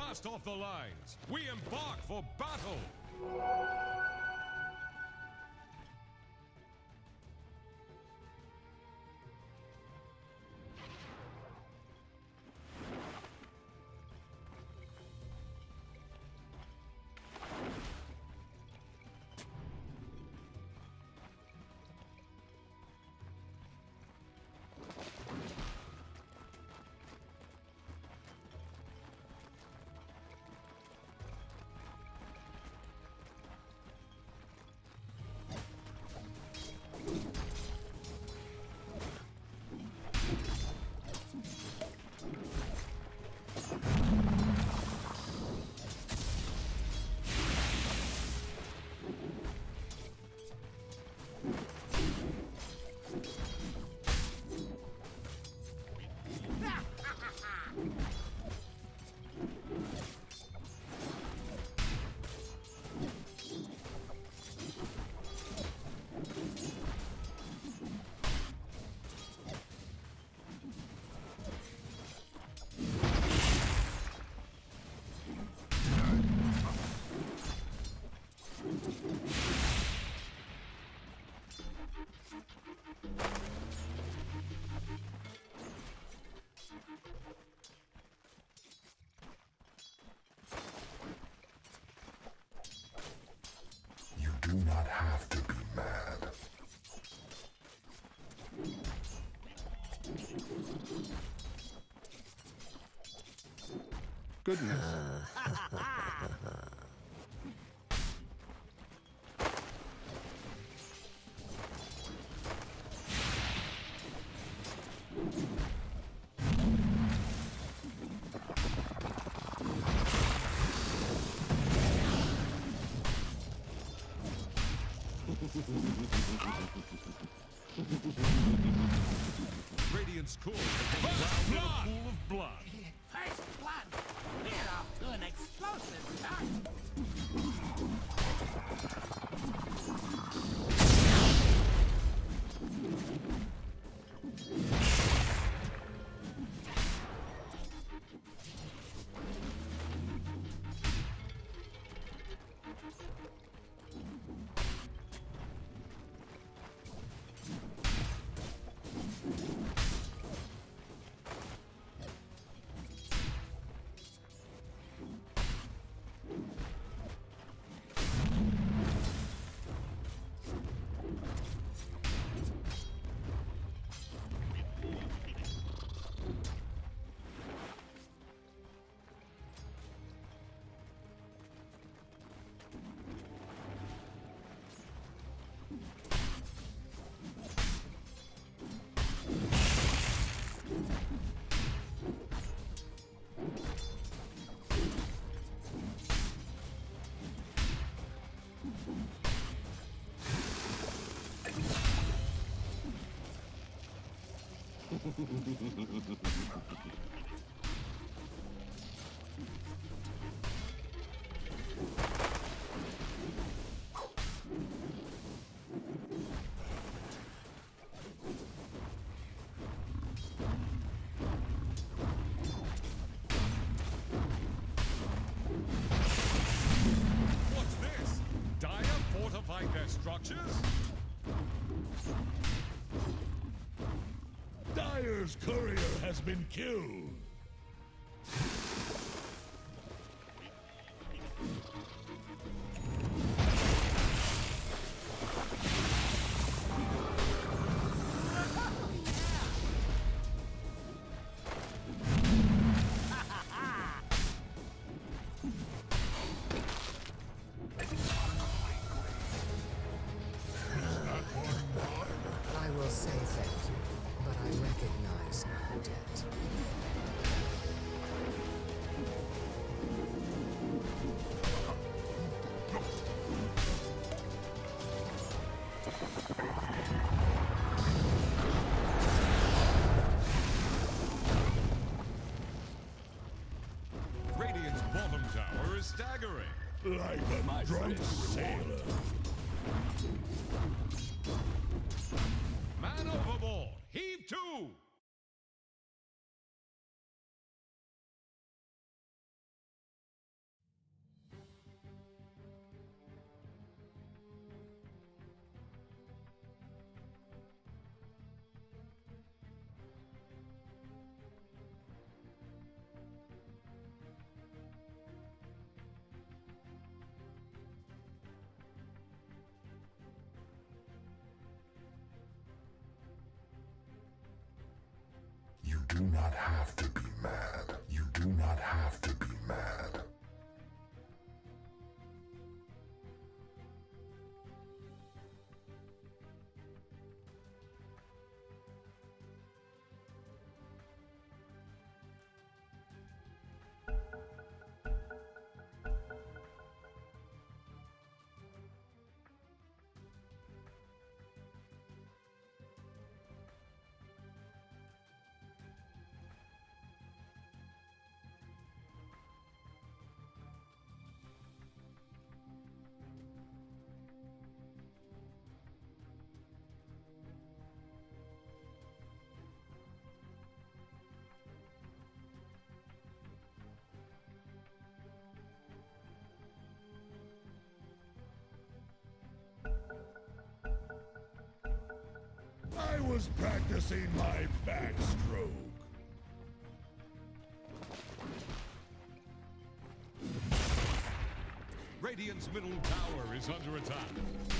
Blast off the lines. We embark for battle. Do not have to be mad. Goodness. Radiant's core has been drowned in a pool of blood. First blood! We're off to an explosive start! What's this? Dire fortified their structures? Dire's courier has been killed. I will say thank you, but I recognize no debt. Radiant's bottom tower is staggering. Like a drunk sailor. Man overboard! Heave to! have to be mad. You do not have to be mad. I was practicing my backstroke. Radiant's middle tower is under attack.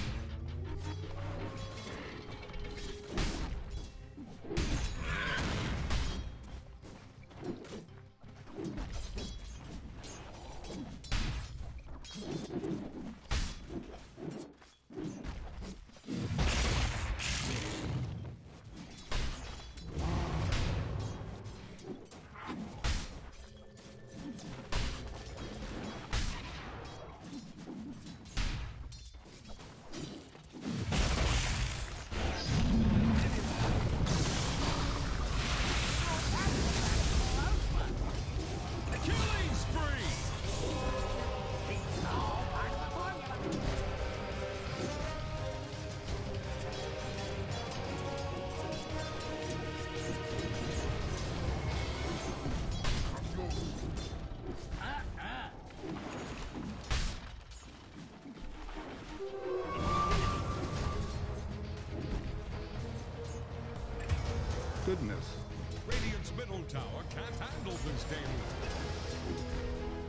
Goodness. Radiant's middle tower can't handle this deluge.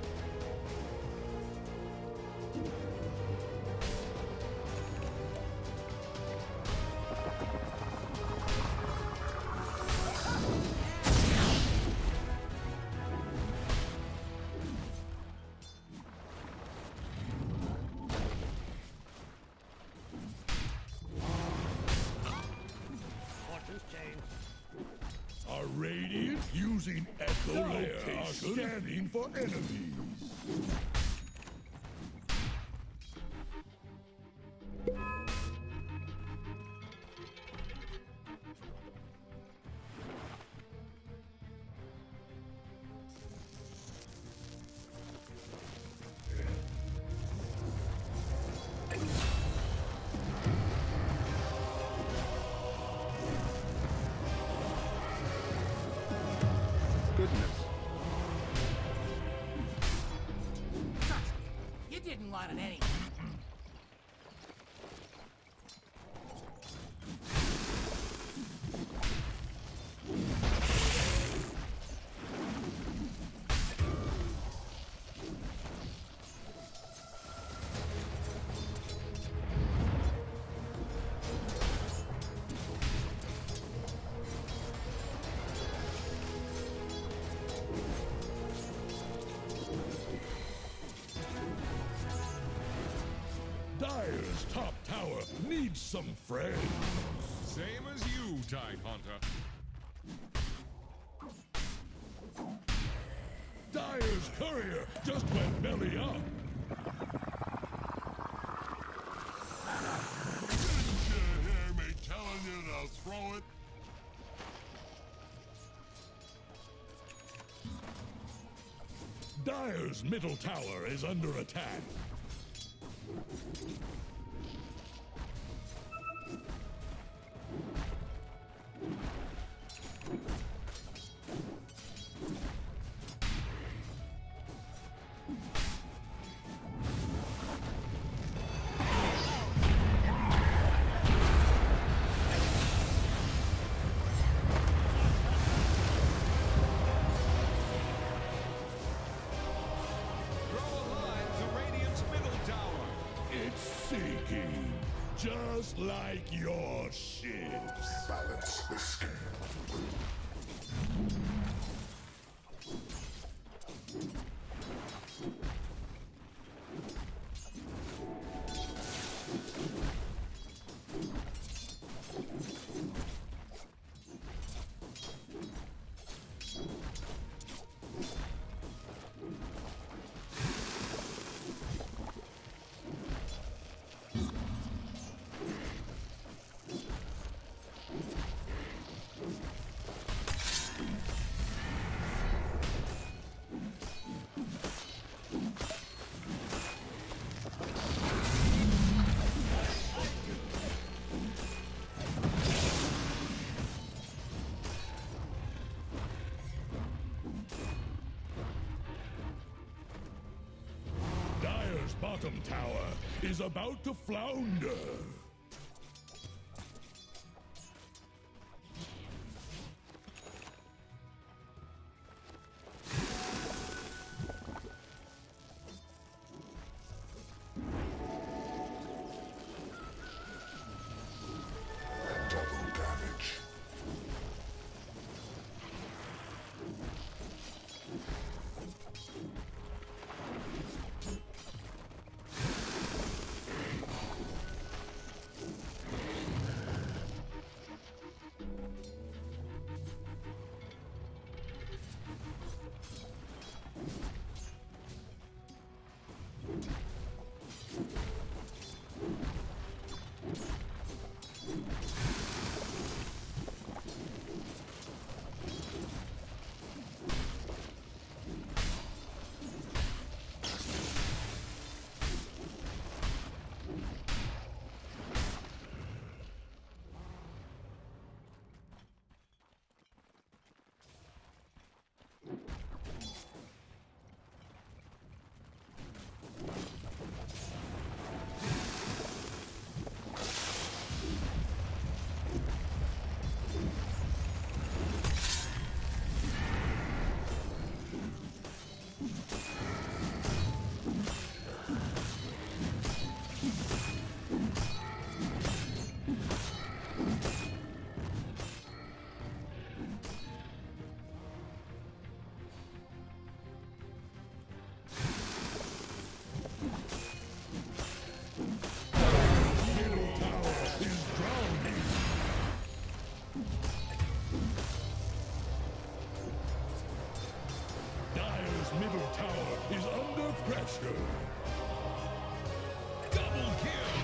Are Radiant using Echo Lair are scanning for enemies. Goodness. You didn't want it anyway. Dire's top tower needs some friends. Same as you, Tidehunter. Dire's courier just went belly up. Didn't you hear me telling you to throw it? Dire's middle tower is under attack. Sinking, just like your ships. Balance the scale. bottom tower is about to flounder. Double damage. Middle tower is under pressure. Double kill!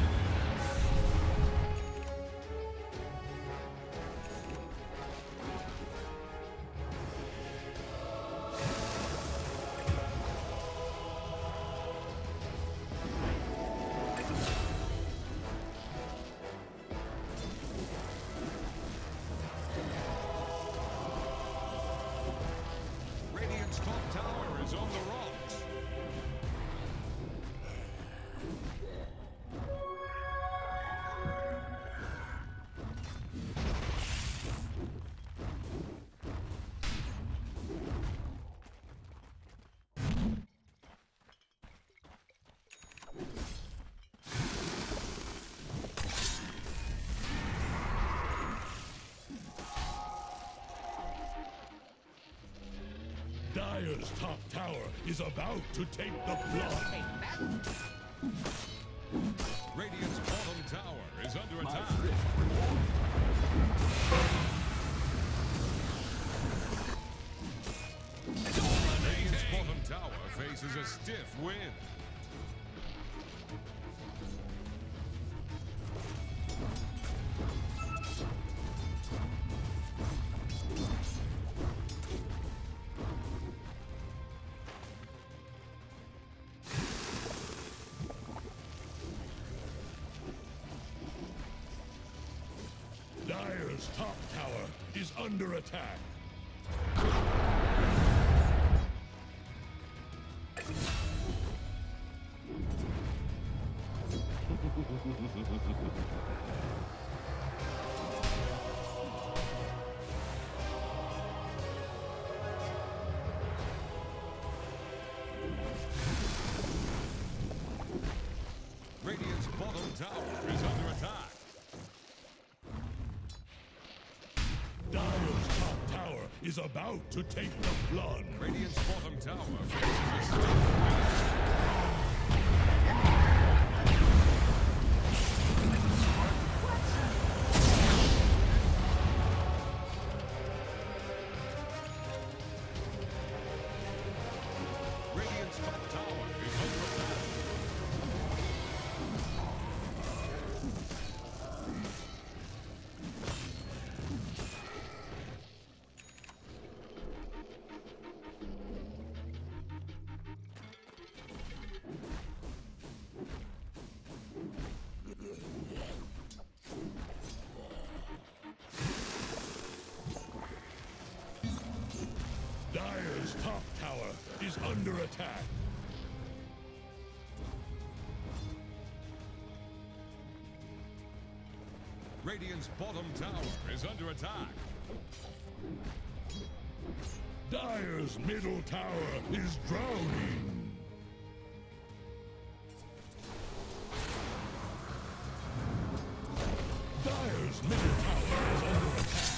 Radiant's top tower is on the rocks. Dire's top tower is about to take the plot. Radiant's bottom tower is under attack. Radiant's bottom tower faces a stiff wind. Dire's top tower is under attack. Radiant's bottom tower is under attack. Dire's top tower is about to take the plunge. Radiant's bottom tower faces a stiff wind. Radiant's top tower is under attack. Dire's top tower is under attack. Radiant's bottom tower is under attack. Dire's middle tower is drowning. Dire's middle tower is under attack.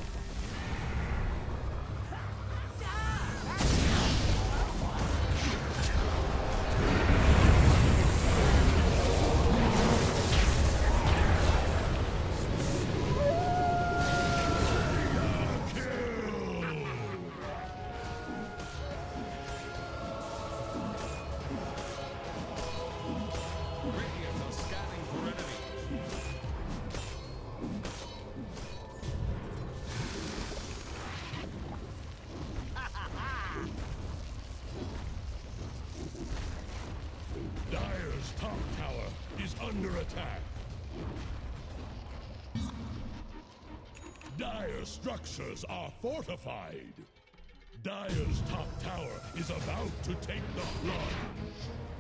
Radiant are scanning for enemies. Dire's top tower is under attack. Dire's structures are fortified. Dire's top tower is about to take the plunge.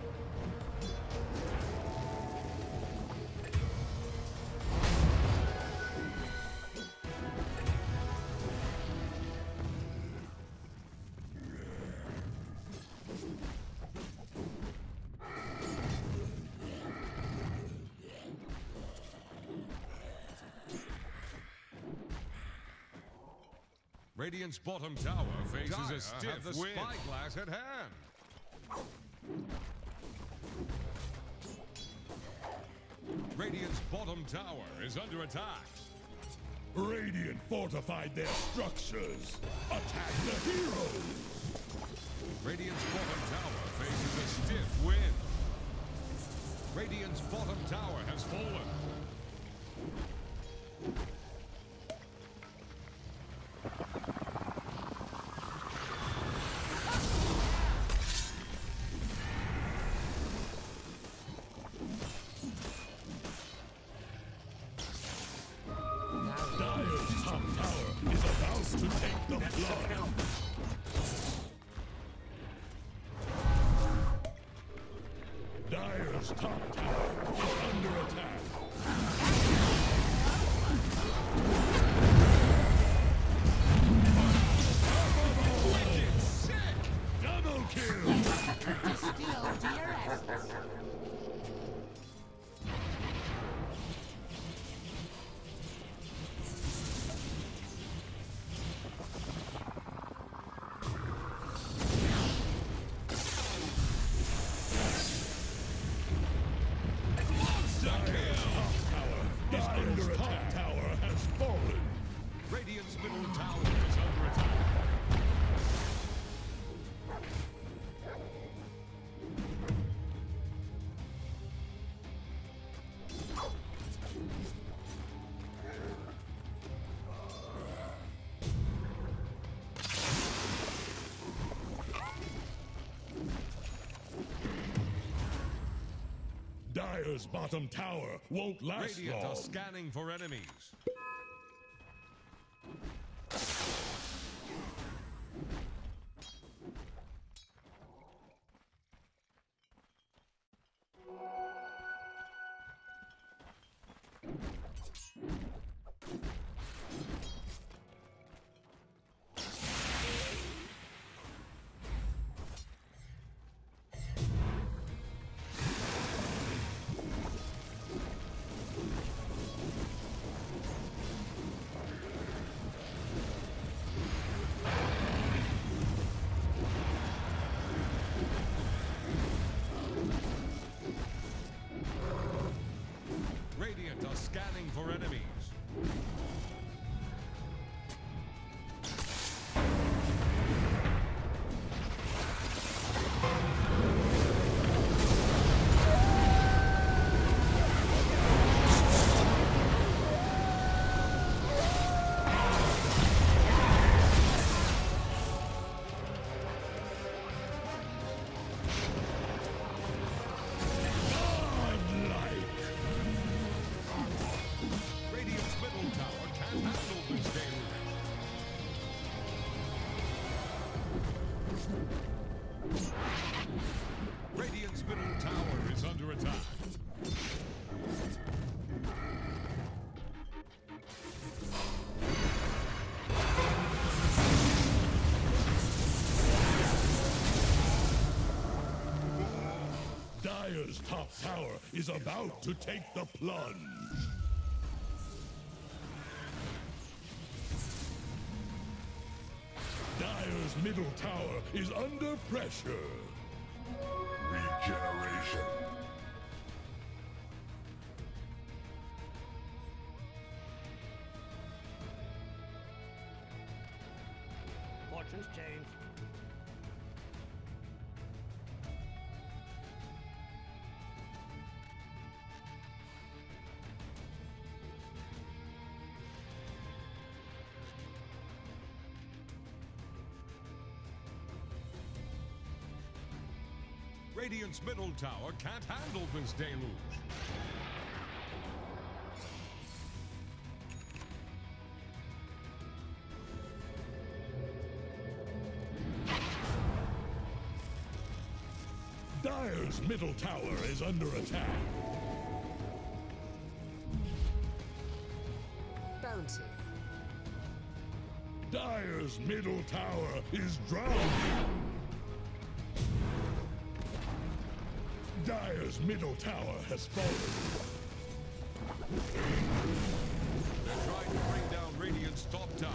Radiant's bottom tower faces Dire a stiff have the wind. spyglass at hand. Radiant's bottom tower is under attack. Radiant fortified their structures. Attack the heroes. Radiant's bottom tower faces a stiff wind. Radiant's bottom tower has fallen. Dire's top tower is about to take the plunge. Dire's top tower is under attack. Wicked sick! Double kill! Still to your essence. Dire's under attack. Tower has fallen. Radiant's middle tower is under attack. Dire's bottom tower won't last Radiant long. are scanning for enemies. Dire's top tower is about to take the plunge. Dire's middle tower is under pressure. Regeneration. Fortunes change. Radiant's middle tower can't handle this deluge. Dire's middle tower is under attack. Bounty. Dire's middle tower is drowning. Dire's middle tower has fallen. They're trying to bring down Radiant's top tower.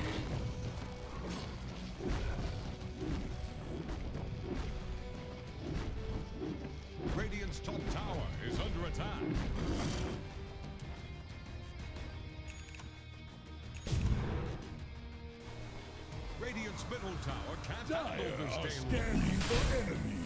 Radiant's top tower is under attack. Radiant's middle tower can't handle Dire this are deluge. scanning for enemies.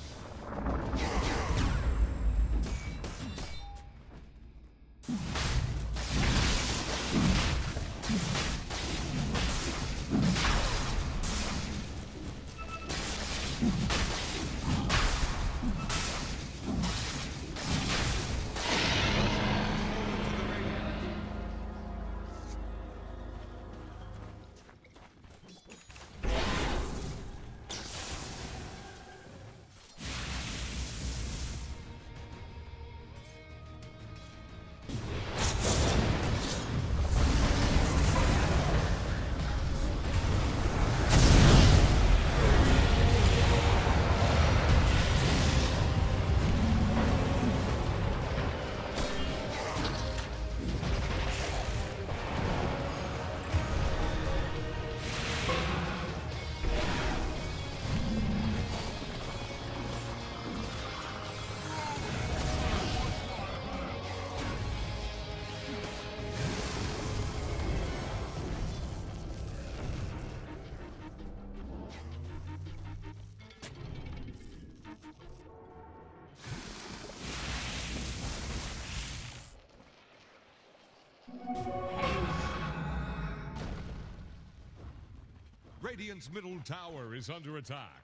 Radiant's middle tower is under attack.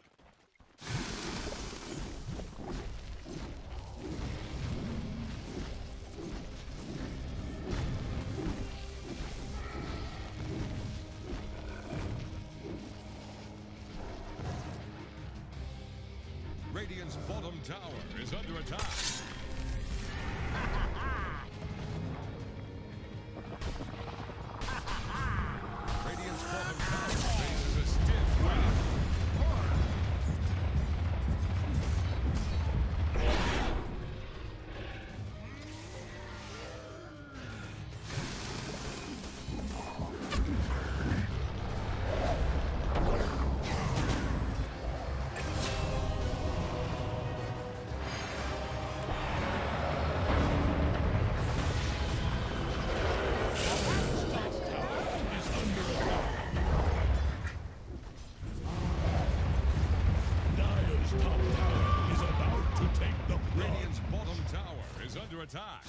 Radiant's bottom tower is under attack. Radiant's bottom tower faces a stiff wind. Radiant's bottom tower is under attack.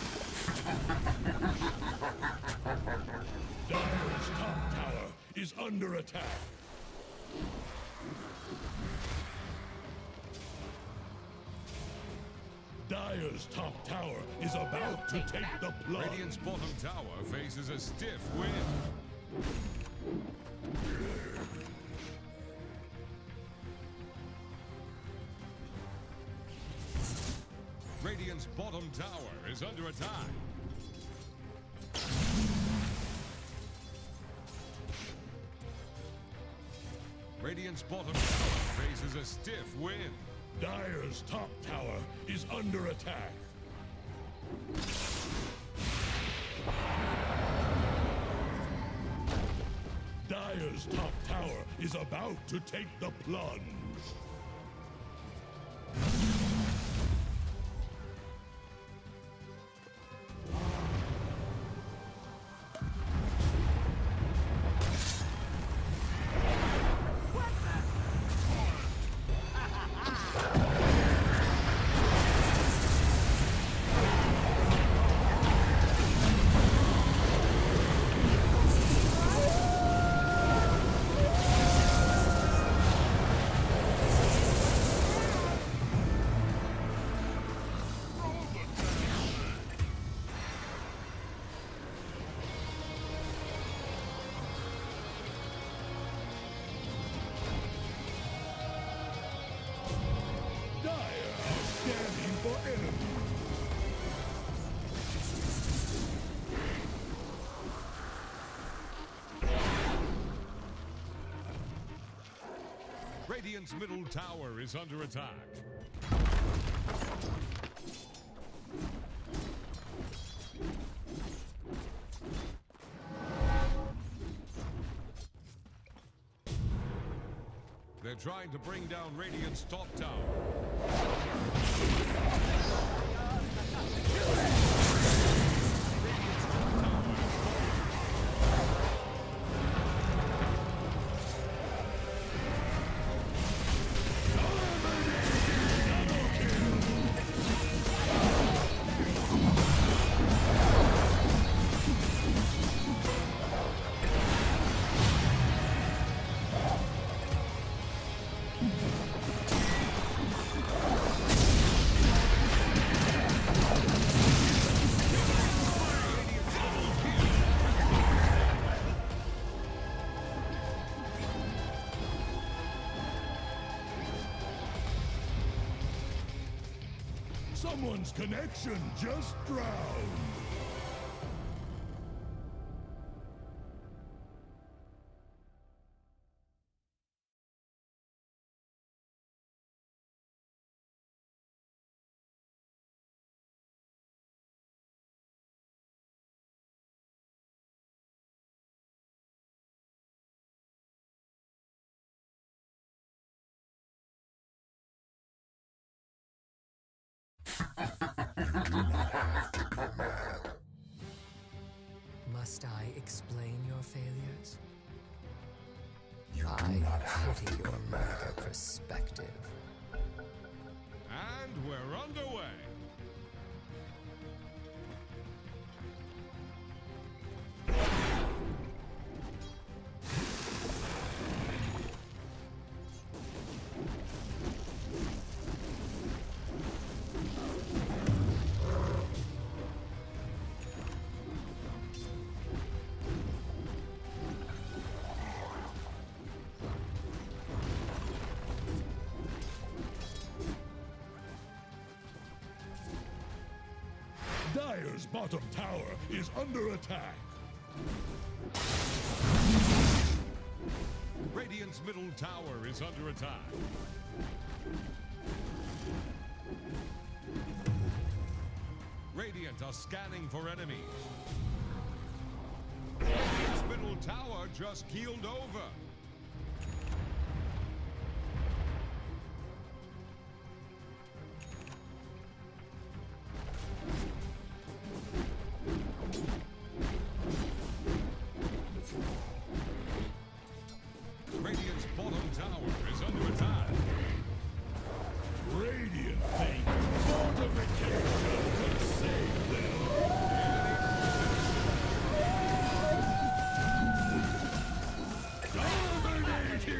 Dire's top tower is under attack. Dire's top tower is about to take the plunge. Radiant's bottom tower faces a stiff wind. Radiant's bottom tower is under attack. Radiant's bottom tower faces a stiff wind. Dire's top tower is under attack. Dire's top tower is about to take the plunge. Radiant's middle tower is under attack. They're trying to bring down Radiant's top tower. Someone's connection just drowned. Must I explain your failures? You do I not have pity to your be mega mad. perspective. And we're underway. Dire's bottom tower is under attack. Radiant's middle tower is under attack. Radiant are scanning for enemies. Radiant's middle tower just keeled over. Radiant's bottom tower is under attack. Radiant think fortification could save them. Dominating!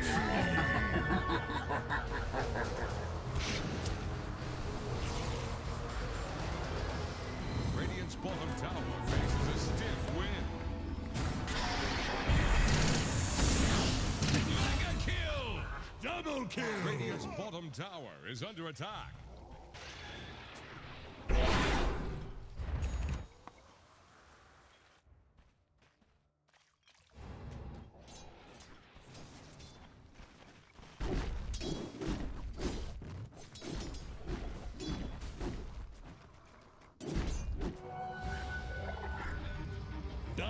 Radiant's bottom tower faces a stiff wind. Mega kill! Double kill! Radiant's bottom tower is under attack.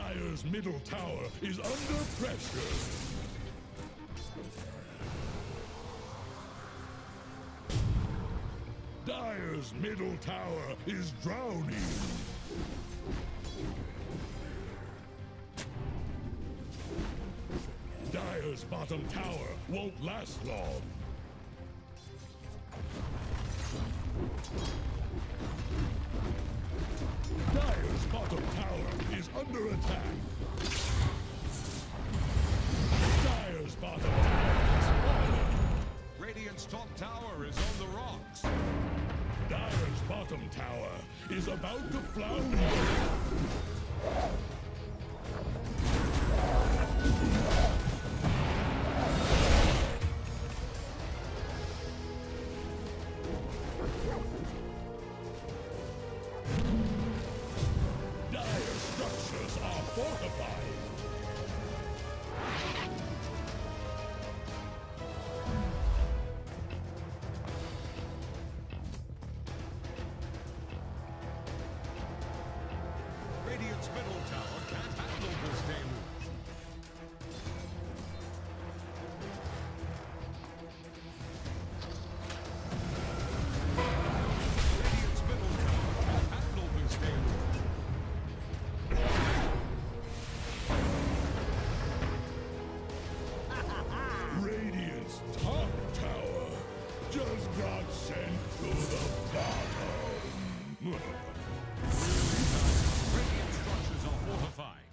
Dire's middle tower is under pressure. Dire's middle tower is drowning. Dire's bottom tower won't last long. Dire's bottom tower is under attack. Dire's bottom tower has fallen. Radiant's top tower is on the rocks. Dire's bottom tower is about to flounder. Dire structures are fortified. Radiant's middle tower can't handle this deluge. Radiant's middle tower can't handle this deluge. Radiant's top tower just got sent to the bottom. Radiant structures are fortified.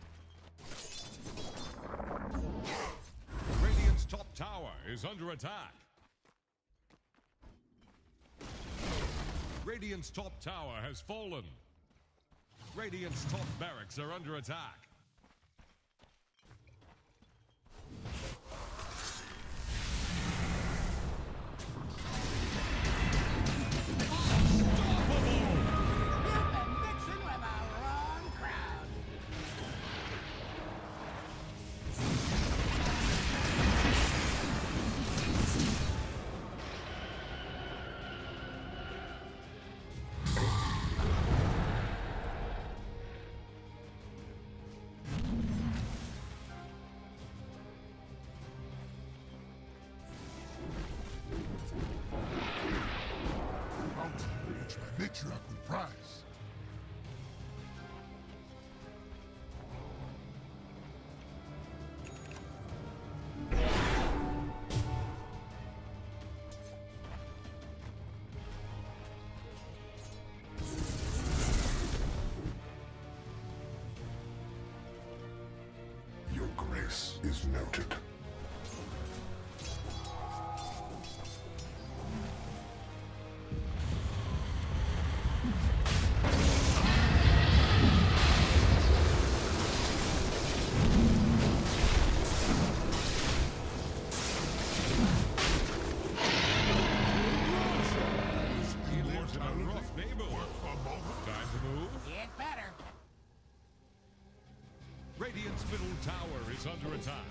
Radiant's top tower is under attack. Radiant's top tower has fallen. Radiant's top barracks are under attack. You've been mixing with the wrong crowd. It's my matriarchal prize. Your grace is noted. He lives in a rough neighborhood. Time to move. Get better. Radiant's middle tower is under attack.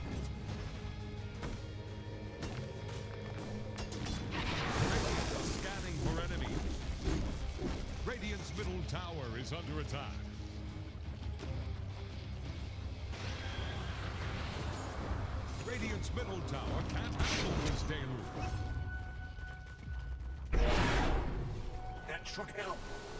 Radiant are scanning for enemies. Radiant's middle tower is under attack. Radiant's middle tower can't handle this deluge. That should help.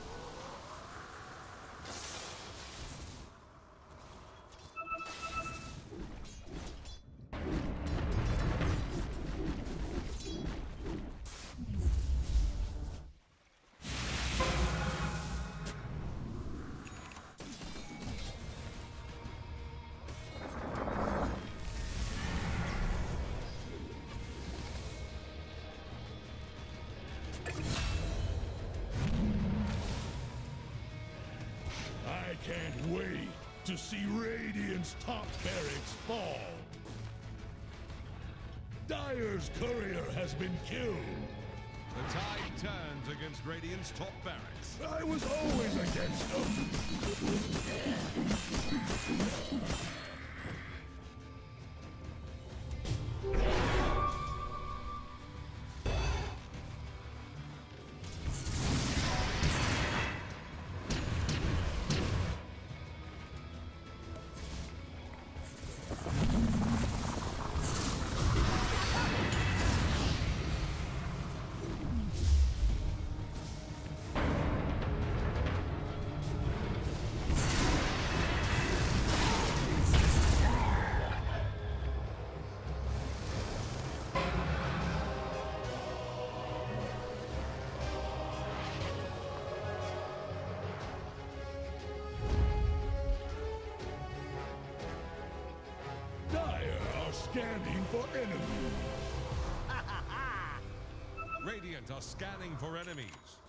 I can't wait to see Radiant's top barracks fall. Dire's courier has been killed. The tide turns against Radiant's top barracks. I was always against them. scanning for enemies. Radiant are scanning for enemies.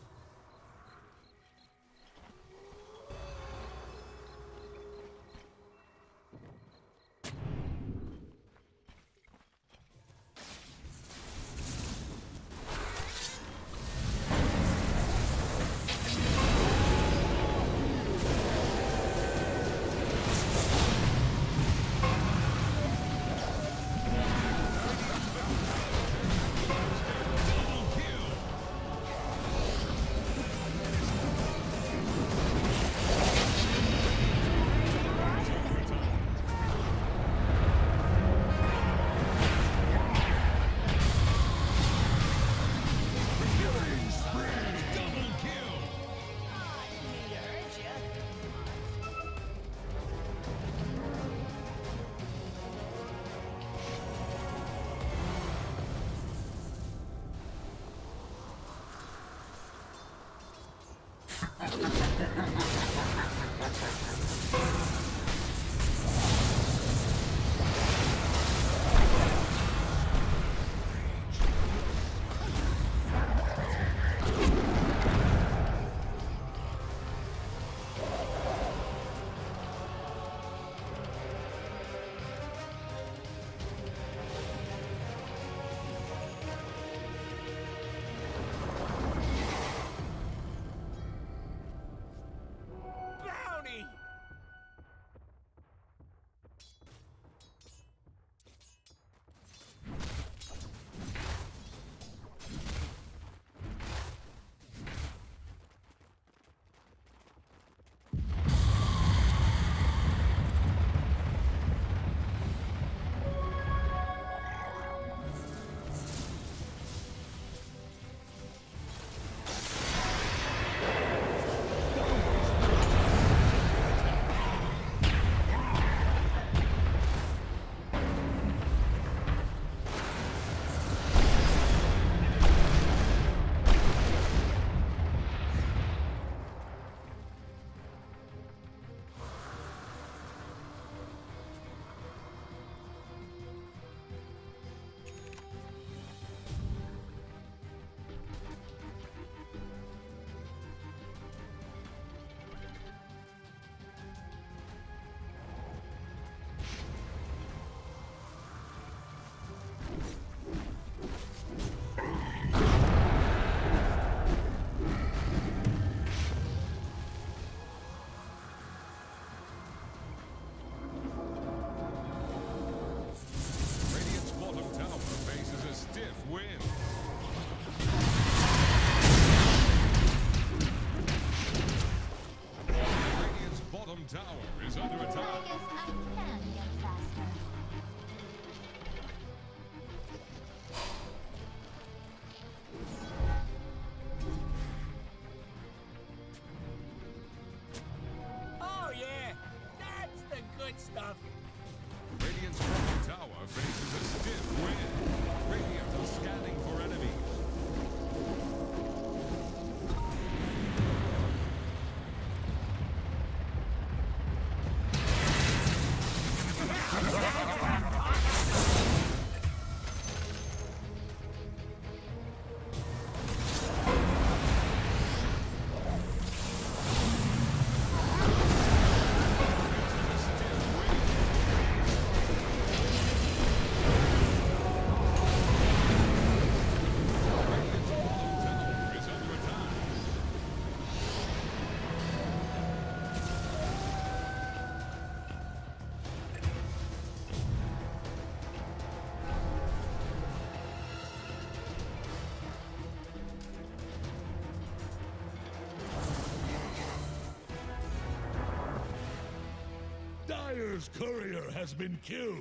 Dire's courier has been killed.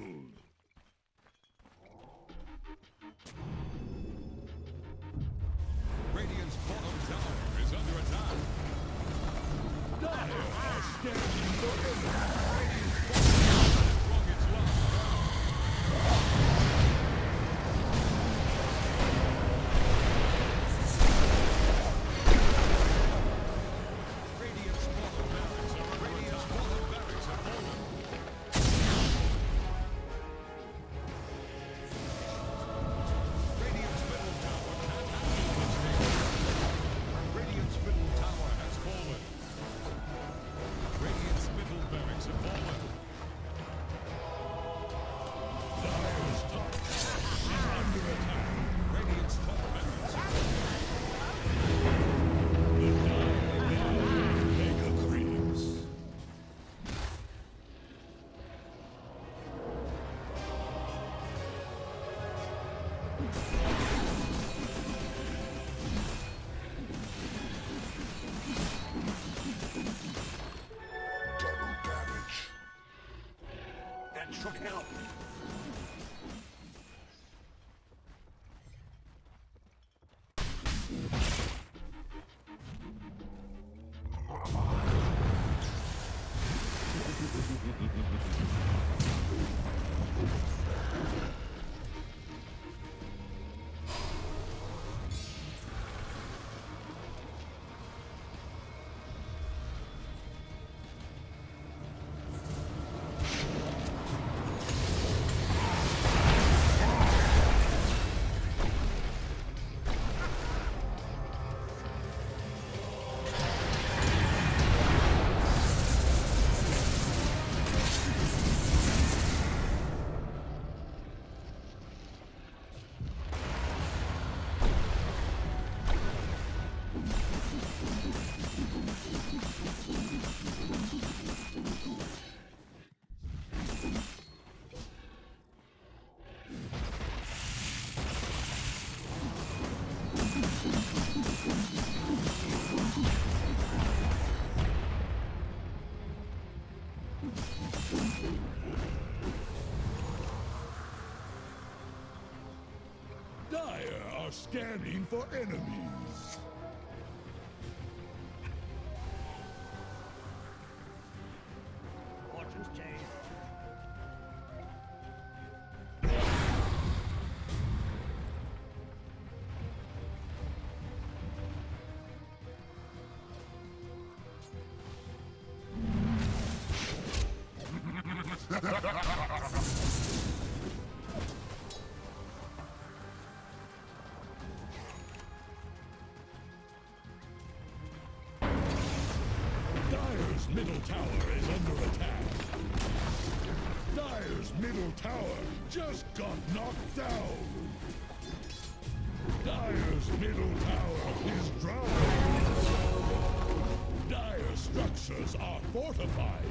Radiant's bottom tower is under attack. Dire are scanning for enemies. From its last round. Radiant's bottom barracks are fallen. should help. Dire are scanning for enemies. Fortune's changed. Dire's middle tower is under attack. Dire's middle tower just got knocked down. Dire's middle tower is drowning. Dire structures are fortified.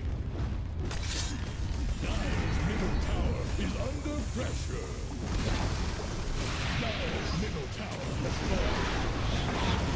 Dire's middle tower is under pressure. Dire's middle tower has fallen.